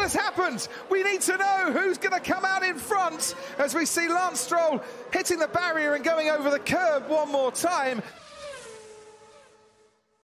has happened? We need to know who's going to come out in front as we see Lance Stroll hitting the barrier and going over the curb one more time.